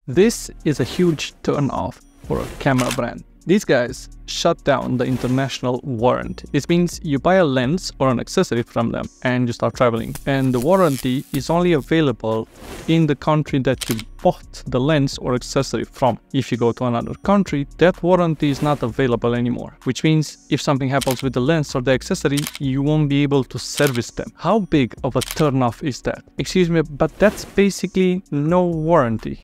This is a huge turn-off for a camera brand. These guys shut down the international warranty. This means you buy a lens or an accessory from them and you start traveling. And the warranty is only available in the country that you bought the lens or accessory from. If you go to another country, that warranty is not available anymore. Which means if something happens with the lens or the accessory, you won't be able to service them. How big of a turn-off is that? Excuse me, but that's basically no warranty.